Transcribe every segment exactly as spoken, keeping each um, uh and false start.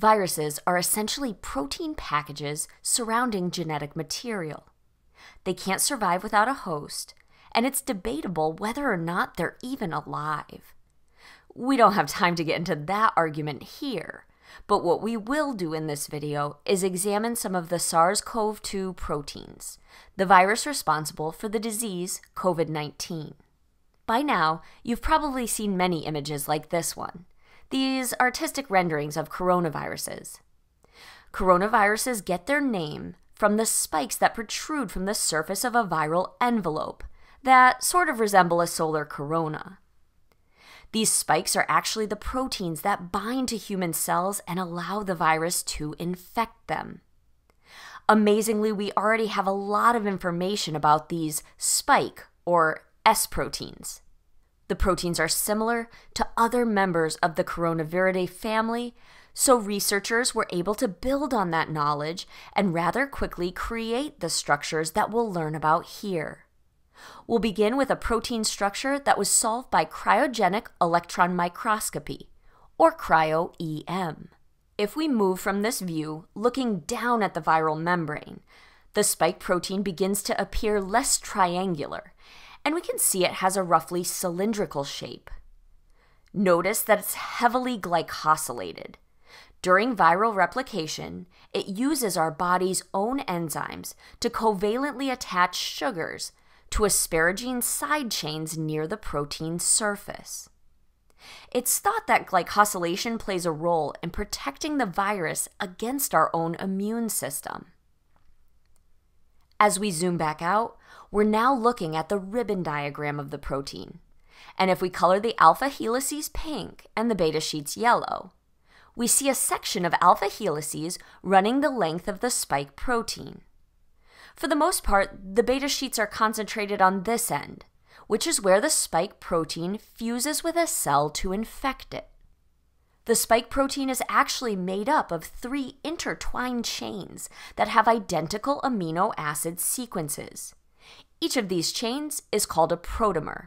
Viruses are essentially protein packages surrounding genetic material. They can't survive without a host, and it's debatable whether or not they're even alive. We don't have time to get into that argument here, but what we will do in this video is examine some of the SARS CoV two proteins, the virus responsible for the disease COVID nineteen. By now, you've probably seen many images like this one, these artistic renderings of coronaviruses. Coronaviruses get their name from the spikes that protrude from the surface of a viral envelope that sort of resemble a solar corona. These spikes are actually the proteins that bind to human cells and allow the virus to infect them. Amazingly, we already have a lot of information about these spike or S proteins. The proteins are similar to other members of the Coronaviridae family, so researchers were able to build on that knowledge and rather quickly create the structures that we'll learn about here. We'll begin with a protein structure that was solved by cryogenic electron microscopy, or Cryo E M. If we move from this view, looking down at the viral membrane, the spike protein begins to appear less triangular, and we can see it has a roughly cylindrical shape. Notice that it's heavily glycosylated. During viral replication, it uses our body's own enzymes to covalently attach sugars to asparagine side chains near the protein's surface. It's thought that glycosylation plays a role in protecting the virus against our own immune system. As we zoom back out, we're now looking at the ribbon diagram of the protein. And if we color the alpha helices pink and the beta sheets yellow, we see a section of alpha helices running the length of the spike protein. For the most part, the beta sheets are concentrated on this end, which is where the spike protein fuses with a cell to infect it. The spike protein is actually made up of three intertwined chains that have identical amino acid sequences. Each of these chains is called a protomer.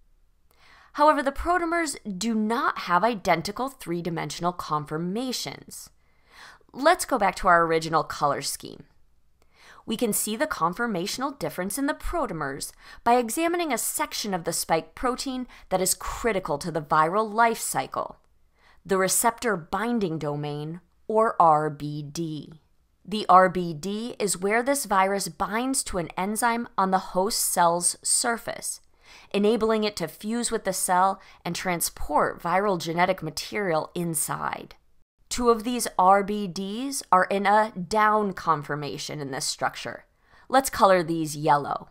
However, the protomers do not have identical three-dimensional conformations. Let's go back to our original color scheme. We can see the conformational difference in the protomers by examining a section of the spike protein that is critical to the viral life cycle, the receptor binding domain, or R B D. The R B D is where this virus binds to an enzyme on the host cell's surface, enabling it to fuse with the cell and transport viral genetic material inside. Two of these R B Ds are in a down conformation in this structure. Let's color these yellow.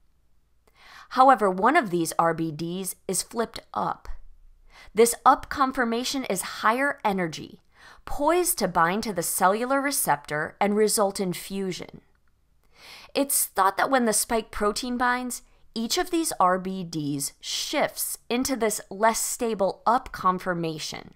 However, one of these R B Ds is flipped up. This up conformation is higher energy, poised to bind to the cellular receptor and result in fusion. It's thought that when the spike protein binds, each of these R B Ds shifts into this less stable up conformation.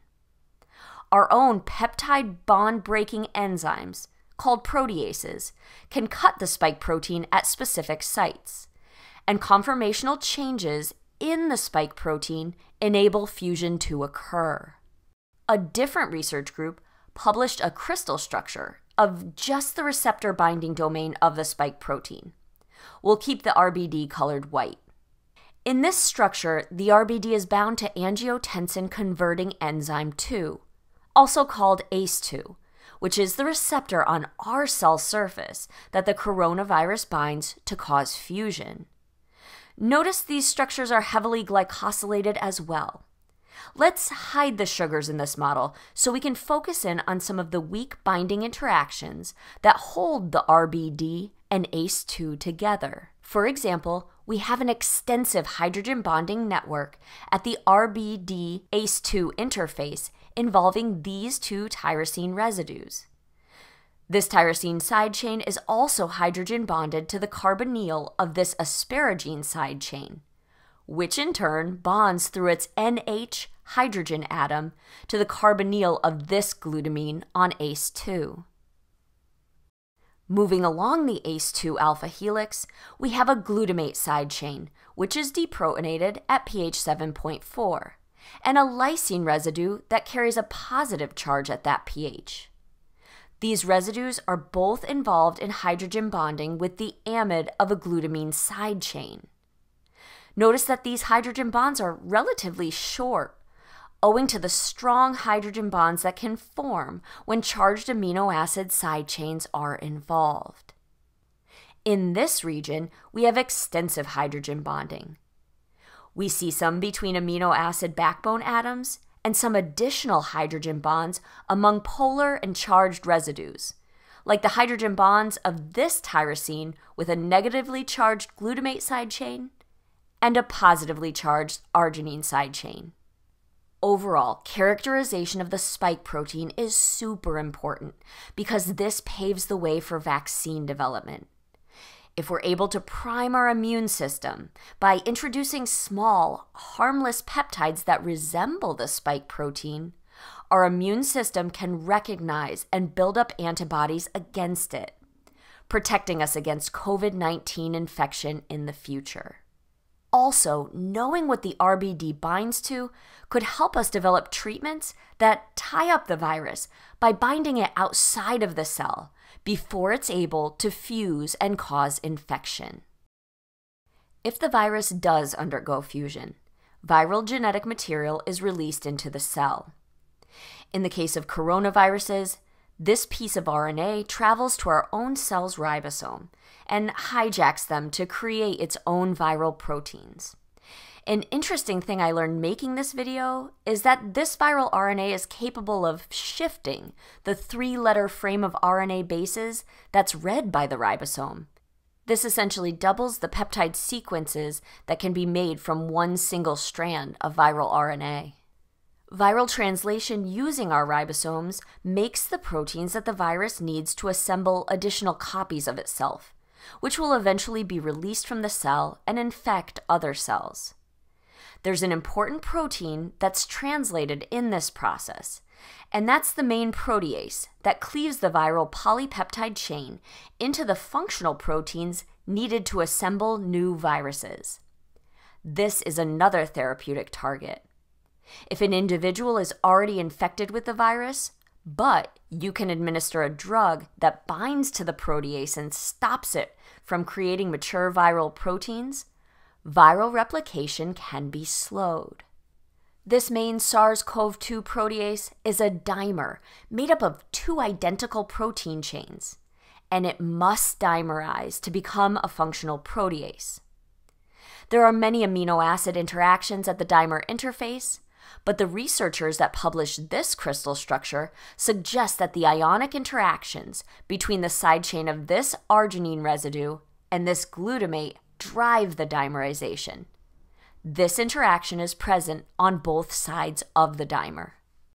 Our own peptide bond-breaking enzymes, called proteases, can cut the spike protein at specific sites, and conformational changes in the spike protein enable fusion to occur. A different research group published a crystal structure of just the receptor binding domain of the spike protein. We'll keep the R B D colored white. In this structure, the R B D is bound to angiotensin-converting enzyme two, also called A C E two, which is the receptor on our cell surface that the coronavirus binds to cause fusion. Notice these structures are heavily glycosylated as well. Let's hide the sugars in this model so we can focus in on some of the weak binding interactions that hold the R B D and A C E two together. For example, we have an extensive hydrogen bonding network at the R B D A C E two interface involving these two tyrosine residues. This tyrosine side chain is also hydrogen bonded to the carbonyl of this asparagine side chain, which in turn bonds through its N H hydrogen atom to the carbonyl of this glutamine on A C E two. Moving along the A C E two alpha helix, we have a glutamate side chain, which is deprotonated at pH seven point four, and a lysine residue that carries a positive charge at that pH. These residues are both involved in hydrogen bonding with the amide of a glutamine side chain. Notice that these hydrogen bonds are relatively short, owing to the strong hydrogen bonds that can form when charged amino acid side chains are involved. In this region, we have extensive hydrogen bonding. We see some between amino acid backbone atoms and some additional hydrogen bonds among polar and charged residues, like the hydrogen bonds of this tyrosine with a negatively charged glutamate side chain and a positively charged arginine side chain. Overall, characterization of the spike protein is super important because this paves the way for vaccine development. If we're able to prime our immune system by introducing small, harmless peptides that resemble the spike protein, our immune system can recognize and build up antibodies against it, protecting us against COVID nineteen infection in the future. Also, knowing what the R B D binds to could help us develop treatments that tie up the virus by binding it outside of the cell before it's able to fuse and cause infection. If the virus does undergo fusion, viral genetic material is released into the cell. In the case of coronaviruses, this piece of R N A travels to our own cell's ribosome and hijacks them to create its own viral proteins. An interesting thing I learned making this video is that this viral R N A is capable of shifting the three-letter frame of R N A bases that's read by the ribosome. This essentially doubles the peptide sequences that can be made from one single strand of viral R N A. Viral translation using our ribosomes makes the proteins that the virus needs to assemble additional copies of itself, which will eventually be released from the cell and infect other cells. There's an important protein that's translated in this process, and that's the main protease that cleaves the viral polypeptide chain into the functional proteins needed to assemble new viruses. This is another therapeutic target. If an individual is already infected with the virus, but you can administer a drug that binds to the protease and stops it from creating mature viral proteins, viral replication can be slowed. This main SARS CoV two protease is a dimer made up of two identical protein chains, and it must dimerize to become a functional protease. There are many amino acid interactions at the dimer interface, but the researchers that published this crystal structure suggest that the ionic interactions between the side chain of this arginine residue and this glutamate drive the dimerization. This interaction is present on both sides of the dimer.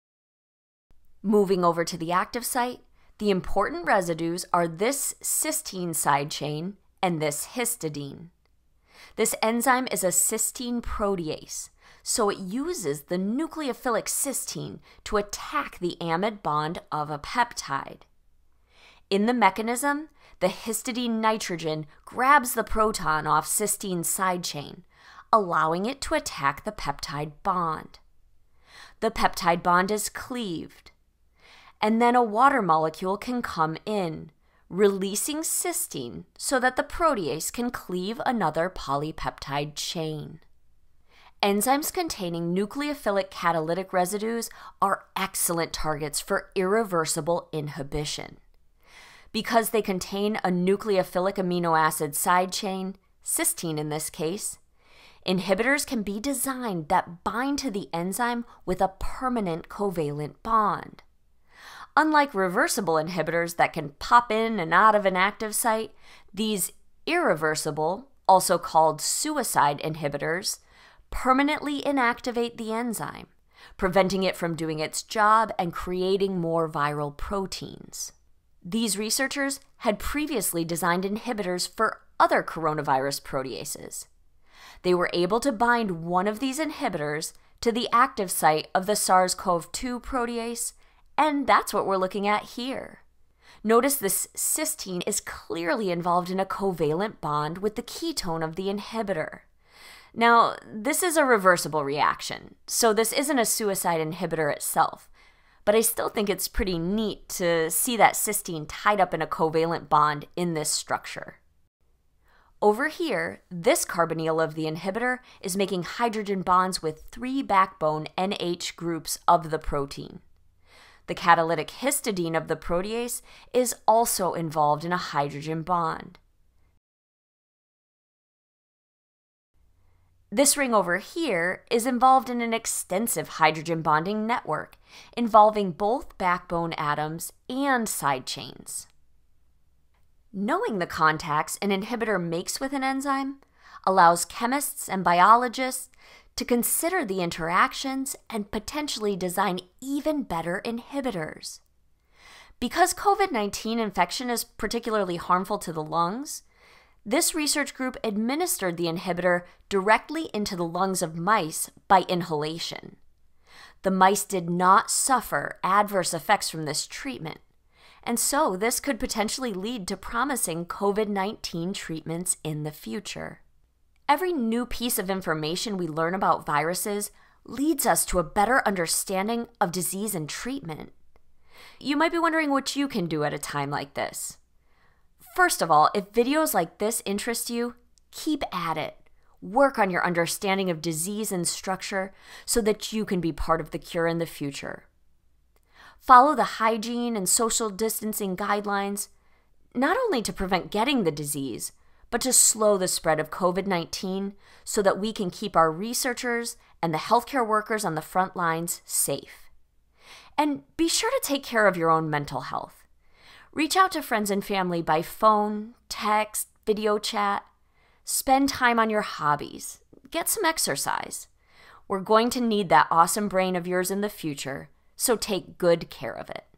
Moving over to the active site, the important residues are this cysteine side chain and this histidine. This enzyme is a cysteine protease, so it uses the nucleophilic cysteine to attack the amide bond of a peptide. In the mechanism, the histidine nitrogen grabs the proton off cysteine's side chain, allowing it to attack the peptide bond. The peptide bond is cleaved, and then a water molecule can come in, releasing cysteine so that the protease can cleave another polypeptide chain. Enzymes containing nucleophilic catalytic residues are excellent targets for irreversible inhibition. Because they contain a nucleophilic amino acid side chain, cysteine in this case, inhibitors can be designed that bind to the enzyme with a permanent covalent bond. Unlike reversible inhibitors that can pop in and out of an active site, these irreversible, also called suicide inhibitors, permanently inactivate the enzyme, preventing it from doing its job and creating more viral proteins. These researchers had previously designed inhibitors for other coronavirus proteases. They were able to bind one of these inhibitors to the active site of the SARS CoV two protease, and that's what we're looking at here. Notice this cysteine is clearly involved in a covalent bond with the ketone of the inhibitor. Now, this is a reversible reaction, so this isn't a suicide inhibitor itself, but I still think it's pretty neat to see that cysteine tied up in a covalent bond in this structure. Over here, this carbonyl of the inhibitor is making hydrogen bonds with three backbone N H groups of the protein. The catalytic histidine of the protease is also involved in a hydrogen bond. This ring over here is involved in an extensive hydrogen bonding network involving both backbone atoms and side chains. Knowing the contacts an inhibitor makes with an enzyme allows chemists and biologists to consider the interactions and potentially design even better inhibitors. Because COVID nineteen infection is particularly harmful to the lungs, this research group administered the inhibitor directly into the lungs of mice by inhalation. The mice did not suffer adverse effects from this treatment, and so this could potentially lead to promising COVID nineteen treatments in the future. Every new piece of information we learn about viruses leads us to a better understanding of disease and treatment. You might be wondering what you can do at a time like this. First of all, if videos like this interest you, keep at it. Work on your understanding of disease and structure so that you can be part of the cure in the future. Follow the hygiene and social distancing guidelines, not only to prevent getting the disease, but to slow the spread of COVID nineteen so that we can keep our researchers and the healthcare workers on the front lines safe. And be sure to take care of your own mental health. Reach out to friends and family by phone, text, video chat. Spend time on your hobbies. Get some exercise. We're going to need that awesome brain of yours in the future, so take good care of it.